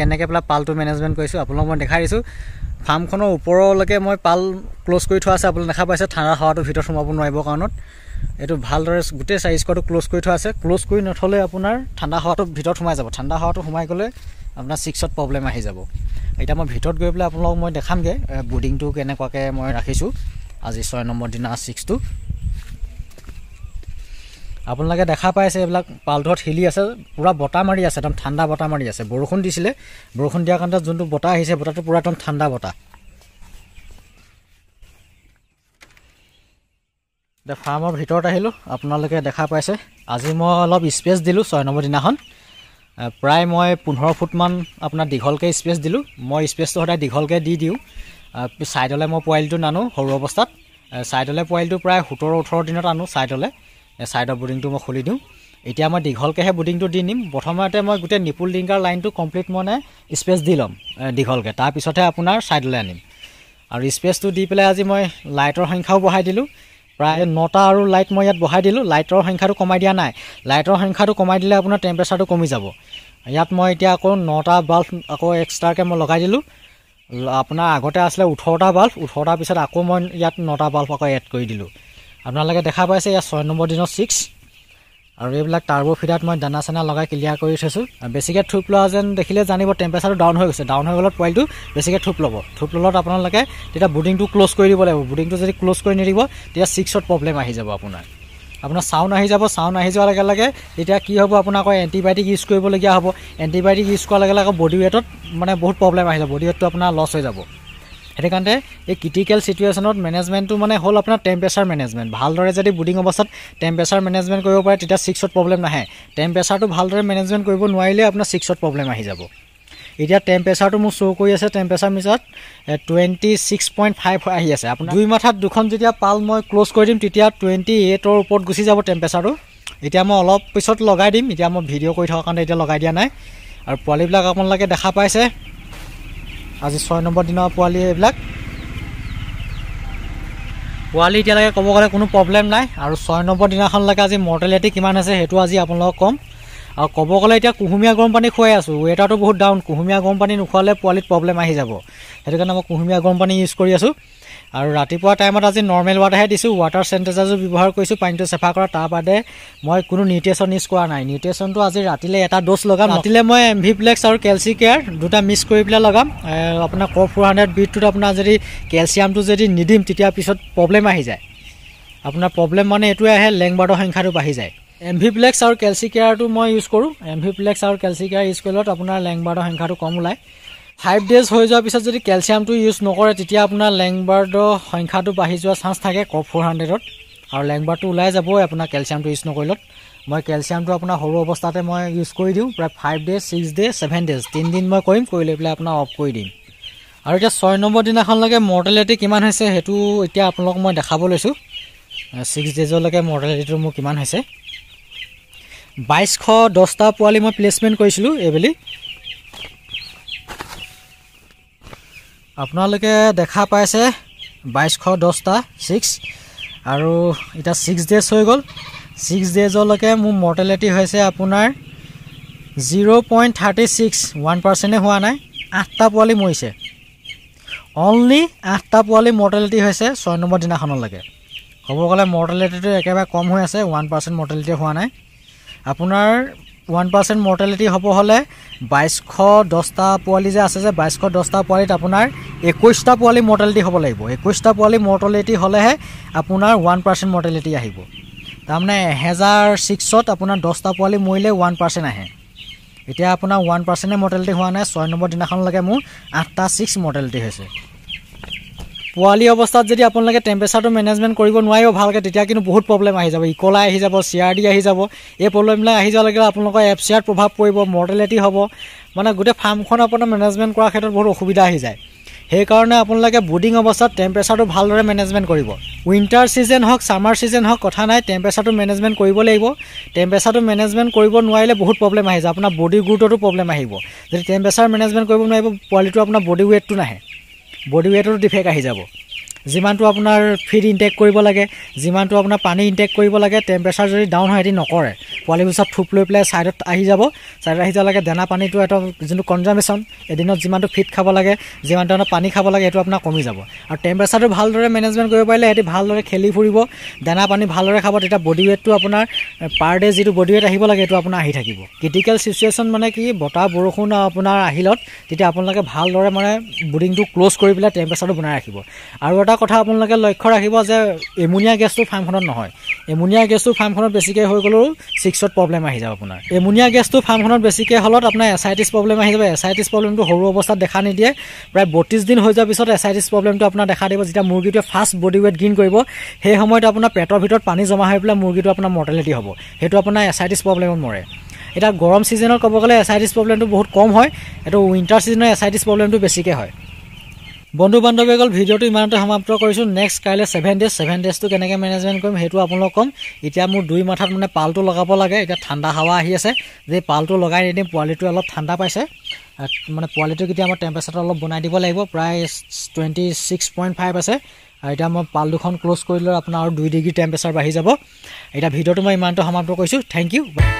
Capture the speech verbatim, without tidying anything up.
কেনেকৈ পেলাই পালটো মেনেজমেণ্ট কৰিছোঁ আপোনালোকক মই দেখাই দিছোঁ। ফাৰ্মখনৰ ওপৰলৈকে মই পাল ক্ল'জ কৰি থোৱা আছে, আপোনালোকে দেখা পাইছে ঠাণ্ডা হাৱাটো ভিতৰত সোমাব নোৱাৰিবৰ কাৰণত। এইটো ভালদৰে গোটেই চাৰি স্কোৱাৰটো ক্ল'জ কৰি থোৱা আছে। ক্ল'জ কৰি নথ'লে আপোনাৰ ঠাণ্ডা হাৱাটো ভিতৰত সোমাই যাব, ঠাণ্ডা হাৱাটো সোমাই গ'লে আপোনাৰ ছিক্সত প্ৰব্লেম আহি যাব। এতিয়া মই ভিতৰত গৈ পেলাই আপোনালোকক মই দেখামগৈ বুডিংটো কেনেকুৱাকৈ মই ৰাখিছোঁ আজি ছয় নম্বৰ দিনা ছিক্সটো। আপোনালোকে দেখা পাইছে এইবিলাক পালধৰত হিলি আছে, পূৰা বতাহ মাৰি আছে, একদম ঠাণ্ডা বতাহ মাৰি আছে। বৰষুণ দিছিলে, বৰষুণ দিয়াৰ কাৰণে যোনটো বতাহ আহিছে বতাহটো পূৰা একদম ঠাণ্ডা বতাহ। এতিয়া ফাৰ্মৰ ভিতৰত আহিলোঁ, আপোনালোকে দেখা পাইছে আজি মই অলপ স্পেচ দিলোঁ ছয় নম্বৰ দিনাখন। প্ৰায় মই পোন্ধৰ ফুটমান আপোনাৰ দীঘলকৈ স্পেচ দিলোঁ। মই স্পেচটো সদায় দীঘলকৈ দি দিওঁ। ছাইডলৈ মই পোৱালিটো নানো সৰু অৱস্থাত, ছাইডলৈ পোৱালিটো প্ৰায় সোতৰ ওঠৰ দিনত আনো ছাইডলৈ। ছাইডৰ বুডিংটো মই খুলি দিওঁ। এতিয়া মই দীঘলকৈহে বুডিংটো দি নিম। প্ৰথমতে মই গোটেই নিপুল ডিংকাৰ লাইনটো কমপ্লিট মানে স্পেচ দি ল'ম দীঘলকৈ, তাৰপিছতহে আপোনাৰ ছাইডলৈ আনিম। আৰু স্পেচটো দি পেলাই আজি মই লাইটৰ সংখ্যাও বঢ়াই দিলোঁ, প্ৰায় নটা আৰু লাইট মই ইয়াত বঢ়াই দিলোঁ। লাইটৰ সংখ্যাটো কমাই দিয়া নাই, লাইটৰ সংখ্যাটো কমাই দিলে আপোনাৰ টেম্পাৰেচাৰটো কমি যাব। ইয়াত মই এতিয়া আকৌ নটা বাল্ব আকৌ এক্সট্ৰাকৈ মই লগাই দিলোঁ। আপোনাৰ আগতে আছিলে ওঠৰটা বাল্ব, ওঠৰটাৰ পিছত আকৌ মই ইয়াত নটা বাল্ব আকৌ এড কৰি দিলোঁ। আপোনালোকে দেখা পাইছে ইয়াত ছয় নম্বৰ দিনৰ ছিক্স। আৰু এইবিলাক টাৰ্বো ফিডাৰত মই দানা চানা লগাই ক্লিয়াৰ কৰি থৈছোঁ। বেছিকৈ থুপ লোৱা যেন দেখিলে জানিব টেম্পাৰেচাৰটো ডাউন হৈ গৈছে। ডাউন হৈ গ'লত পোৱালিটো বেছিকৈ থুপ ল'ব। থুপ ল'লত আপোনালোকে তেতিয়া বুডিংটো ক্ল'জ কৰি দিব লাগিব। বুডিংটো যদি ক্ল'জ কৰি নিদিব তেতিয়া ছিক্সত প্ৰব্লেম আহি যাব। আপোনাৰ আপোনাৰ চাউণ্ড আহি যাব। চাউণ্ড আহি যোৱাৰ লগে লগে তেতিয়া কি হ'ব, আপোনাৰ আকৌ এণ্টিবায়'টিক ইউজ কৰিবলগীয়া হ'ব। এণ্টিবায়'টিক ইউজ কৰাৰ লগে লগে আকৌ বডি ৱেটত মানে বহুত প্ৰব্লেম আহি যাব, বডি ৱেটটো আপোনাৰ লছ হৈ যাব। সেইটো কাৰণে এই ক্ৰিটিকেল চিটুৱেশ্যনত মেনেজমেণ্টটো মানে হ'ল আপোনাৰ টেম্পাৰেচাৰ মেনেজমেণ্ট। ভালদৰে যদি বুডিং অৱস্থাত টেম্পাৰেচাৰ মেনেজমেণ্ট কৰিব পাৰে তেতিয়া ছিক্সত প্ৰব্লেম নাহে। টেম্পাৰেচাৰটো ভালদৰে মেনেজমেণ্ট কৰিব নোৱাৰিলে আপোনাৰ ছিক্সত প্ৰব্লেম আহি যাব। এতিয়া টেম্পাৰেচাৰটো মোৰ শ্ব' কৰি আছে, টেম্পাৰেচাৰ মিটাৰত টুৱেণ্টি ছিক্স পইণ্ট ফাইভ আহি আছে। আপোনাৰ দুই মাথাত দুখন যেতিয়া পাল মই ক্ল'জ কৰি দিম তেতিয়া টুৱেণ্টি এইটৰ ওপৰত গুচি যাব টেম্পাৰেচাৰটো। এতিয়া মই অলপ পিছত লগাই দিম, এতিয়া মই ভিডিঅ' কৰি থকাৰ কাৰণে এতিয়া লগাই দিয়া নাই। আৰু পোৱালিবিলাক আপোনালোকে দেখা পাইছে আজি ছয় নম্বৰ দিনৰ পোৱালি। এইবিলাক পোৱালি এতিয়ালৈকে ক'ব গ'লে কোনো প্ৰব্লেম নাই। আৰু ছয় নম্বৰ দিনাখনলৈকে আজি মৰ্টেলিটি কিমান আছে সেইটো আজি আপোনালোকক ক'ম। আৰু ক'ব গ'লে এতিয়া কুহুমীয়া গৰম পানী খুৱাই আছোঁ, ৱেটাৰটো বহুত ডাউন। কুহুমীয়া গৰম পানী নোখোৱালে পোৱালিত প্ৰব্লেম আহি যাব। সেইটো কাৰণে মই কুহুমীয়া গৰম পানী ইউজ কৰি আছোঁ। আৰু ৰাতিপুৱা টাইমত আজি নৰ্মেল ৱাটাৰহে দিছোঁ, ৱাটাৰ চেনিটাইজাৰটো ব্যৱহাৰ কৰিছোঁ পানীটো চাফা কৰা। তাৰ বাদে মই কোনো নিউট্ৰিশ্যন ইউজ কৰা নাই। নিউট্ৰিশ্যনটো আজি ৰাতিলৈ এটা ড'জ লগাম। ৰাতিলৈ মই এম ভি প্লেক্স আৰু কেলচি কেয়াৰ দুটা মিক্স কৰি পেলাই লগাম। আপোনাৰ ক ফ'ৰ হাণ্ড্ৰেড বিটটোত আপোনাৰ যদি কেলচিয়ামটো যদি নিদিম তেতিয়া পিছত প্ৰব্লেম আহি যায়। আপোনাৰ প্ৰব্লেম মানে এইটোৱে আহে, লেংবাৰ্ডৰ সংখ্যাটো বাঢ়ি যায়। এম ভি প্লেক্স আৰু কেলচি কেয়াৰটো মই ইউজ কৰোঁ। এম ভি প্লেক্স আৰু কেলচি কেয়াৰ ইউজ কৰিলত আপোনাৰ লেংবাৰ্ডৰ সংখ্যাটো কম ওলায়। ফাইভ ডেজ হৈ যোৱাৰ পিছত যদি কেলচিয়ামটো ইউজ নকৰে তেতিয়া আপোনাৰ লেংবাৰ্ডৰ সংখ্যাটো বাঢ়ি যোৱাৰ চান্স থাকে ক ফ'ৰ হাণ্ড্ৰেডত। আৰু লেংবাৰ্ডটো ওলাই যাবই আপোনাৰ কেলচিয়ামটো ইউজ নকৰিলত। মই কেলচিয়ামটো আপোনাৰ সৰু অৱস্থাতে মই ইউজ কৰি দিওঁ, প্ৰায় five days six days seven days তিনিদিন মই কৰিম, কৰি লৈ পেলাই আপোনাৰ অফ কৰি দিম। আৰু এতিয়া ছয় নম্বৰ দিনাখনলৈকে মৰ্টেলিটি কিমান হৈছে সেইটো এতিয়া আপোনালোকক মই দেখাব লৈছোঁ। ছিক্স ডেজলৈকে মৰ্টেলিটিটো মোৰ কিমান হৈছে। বাইছশ দহটা পোৱালি মই প্লেচমেণ্ট কৰিছিলোঁ এইবেলি। আপোনালোকে দেখা পাইছে বাইছশ দহটা ছিক্স। আৰু এতিয়া ছিক্স ডেজ হৈ গ'ল। ছিক্স ডেজলৈকে মোৰ মৰ্টেলিটি হৈছে আপোনাৰ zero' point thirty six, one পাৰ্চেণ্টে হোৱা নাই। আঠটা পোৱালি মৰিছে, অনলি আঠটা পোৱালি মৰ্টেলিটি হৈছে ছয় নম্বৰ দিনাখনলৈকে। ক'ব গ'লে মৰ্টেলিটিটো একেবাৰে কম হৈ আছে, ওৱান পাৰ্চেণ্ট মৰ্টেলিটি হোৱা নাই। আপোনাৰ ওৱান পাৰ্চেণ্ট মৰ্টেলিটি হ'ব হ'লে বাইছশ দহটা পোৱালি যে আছে যে বাইছশ দহটা পোৱালিত আপোনাৰ একৈছটা পোৱালি মৰ্টেলিটি হ'ব লাগিব। একৈছটা পোৱালি মৰ্টেলিটি হ'লেহে আপোনাৰ ওৱান পাৰ্চেণ্ট মৰ্টেলিটি আহিব। তাৰমানে এহেজাৰ ছিক্সত আপোনাৰ দহটা পোৱালি মৰিলে ওৱান পাৰ্চেণ্ট আহে। এতিয়া আপোনাৰ ওৱান পাৰ্চেণ্টে মৰ্টেলিটি হোৱা নাই। ছয় নম্বৰ দিনাখনলৈকে মোৰ আঠটা ছিক্স মৰ্টেলিটি হৈছে। পোৱালি অৱস্থাত যদি আপোনালোকে টেম্পাৰেচাৰটো মেনেজমেণ্ট কৰিব নোৱাৰিব ভালকৈ তেতিয়া কিন্তু বহুত প্ৰব্লেম আহি যাব। ইকলাই আহি যাব, চি আৰ ডি আহি যাব। এই প্ৰব্লেমবিলাক আহি যোৱাৰ লগে লগে আপোনালোকৰ এফ চি আৰত প্ৰভাৱ পৰিব, মৰ্টেলিটি হ'ব। মানে গোটেই ফাৰ্মখন আপোনাৰ মেনেজমেণ্ট কৰাৰ ক্ষেত্ৰত বহুত অসুবিধা আহি যায়। সেইকাৰণে আপোনালোকে বুডিং অৱস্থাত টেম্পাৰেচাৰটো ভালদৰে মেনেজমেণ্ট কৰিব। উইণ্টাৰ ছিজন হওক ছামাৰ ছিজন হওক কথা নাই, টেম্পাৰেচাৰটো মেনেজমেণ্ট কৰিব লাগিব। টেম্পাৰেচাৰটো মেনেজমেণ্ট কৰিব নোৱাৰিলে বহুত প্ৰব্লেম আহি যায়। আপোনাৰ বডি গ্ৰোথতো প্ৰব্লেম আহিব। যদি টেম্পাৰেচাৰ মেনেজমেণ্ট কৰিব নোৱাৰিব পোৱালিটো আপোনাৰ বডি ৱেটটো নাহে, বডি ৱেটতো ডিফেক্ট আহি যাব। যিমানটো আপোনাৰ ফিড ইনটেক কৰিব লাগে, যিমানটো আপোনাৰ পানী ইনটেক কৰিব লাগে, টেম্পাৰেচাৰ যদি ডাউন হয় এটি নকৰে। পোৱালিবোৰ চব থুপ লৈ পেলাই ছাইডত আহি যাব, ছাইডত আহি যাব লাগে। দানা পানীটো এটা যোনটো কনজামেশ্যন, এদিনত যিমানটো ফিড খাব লাগে, যিমানটো পানী খাব লাগে, সেইটো আপোনাৰ কমি যাব। আৰু টেম্পাৰেচাৰটো ভালদৰে মেনেজমেণ্ট কৰিব পাৰিলে সিহঁতি ভালদৰে খেলি ফুৰিব, দানা পানী ভালদৰে খাব, তেতিয়া বডি ৱেটটো আপোনাৰ পাৰ ডে যিটো বডি ৱেট আহিব লাগে সেইটো আপোনাৰ আহি থাকিব। ক্ৰিটিকেল চিচুৱেশ্যন মানে কি, বতাহ বৰষুণ আপোনাৰ আহিলত তেতিয়া আপোনালোকে ভালদৰে মানে ব্ৰিডিংটো ক্ল'জ কৰি পেলাই টেম্পাৰেচাৰটো বনাই ৰাখিব। আৰু এটা কথা আপোনালোকে লক্ষ্য ৰাখিব যে এমোনিয়া গেছটো ফাৰ্মখনত নহয়। এমোনিয়া গেছটো ফাৰ্মখনত বেছিকৈ হৈ গ'লেও ছিক্সত প্ৰব্লেম আহি যাব আপোনাৰ। এমোনিয়া গেছটো ফাৰ্মখনত বেছিকৈ হ'লত আপোনাৰ এছাইটিছ প্ৰব্লেম আহি যাব। এছাইটিছ প্ৰব্লেমটো সৰু অৱস্থাত দেখা নিদিয়ে, প্ৰায় বত্ৰিছ দিন হৈ যোৱাৰ পিছত এছাইটিছ প্ৰব্লেমটো আপোনাৰ দেখা দিব। যেতিয়া মুৰ্গীটোৱে ফাৰ্ষ্ট বডি ৱেট গেইন কৰিব, সেই সময়ত আপোনাৰ পেটৰ ভিতৰত পানী জমা হৈ পেলাই মুৰ্গীটো আপোনাৰ মৰ্টেলিটি হ'ব। সেইটো আপোনাৰ এছাইটিছ প্ৰব্লেমত মৰে। এতিয়া গৰম ছিজনত ক'ব গ'লে এছাইটিছ প্ৰব্লেমটো বহুত কম হয়, এইটো উইণ্টাৰ ছিজনত এছাইটিছ প্ৰব্লেমটো বেছিকৈ হয়। বন্ধু বান্ধৱীসকল, ভিডিঅ'টো ইমানতে সমাপ্ত কৰিছোঁ। নেক্সট কাইলৈ ছেভেন ডেজ ছেভেন ডেজটো কেনেকৈ মেনেজমেণ্ট কৰিম সেইটো আপোনালোক ক'ম। এতিয়া মোৰ দুই মাথাত মানে পালটো লগাব লাগে। এতিয়া ঠাণ্ডা হাৱা আহি আছে, যে পালটো লগাই নিদিম, পোৱালিটোৱে অলপ ঠাণ্ডা পাইছে, মানে পোৱালিটোক এতিয়া মই টেম্পাৰেচাৰটো অলপ বনাই দিব লাগিব। প্ৰায় টুৱেণ্টি ছিক্স পইণ্ট ফাইভ আছে। আৰু এতিয়া মই পাল দুখন ক্ল'জ কৰি লৈ আপোনাৰ আৰু দুই ডিগ্ৰী টেম্পাৰেচাৰ বাঢ়ি যাব। এতিয়া ভিডিঅ'টো মই ইমানটো সমাপ্ত কৰিছোঁ। Thank U.